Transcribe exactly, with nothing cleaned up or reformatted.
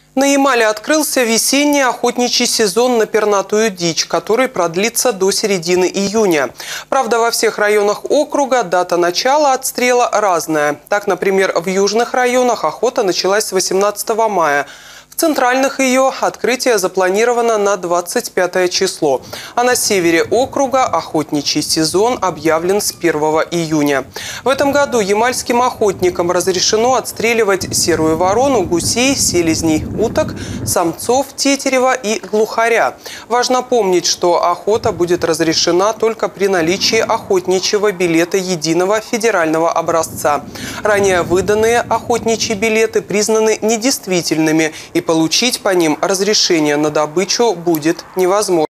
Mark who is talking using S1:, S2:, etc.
S1: На Ямале открылся весенний охотничий сезон на пернатую дичь, который продлится до середины июня. Правда, во всех районах округа дата начала отстрела разная. Так, например, в южных районах охота началась с восемнадцатого мая. В центральных ее открытие запланировано на двадцать пятое число. А на севере округа охотничий сезон объявлен с первого июня. В этом году ямальским охотникам разрешено отстреливать серую ворону, гусей, селезней, уток, самцов тетерева и глухаря. Важно помнить, что охота будет разрешена только при наличии охотничьего билета единого федерального образца. Ранее выданные охотничьи билеты признаны недействительными, и получить по ним разрешение на добычу будет невозможно.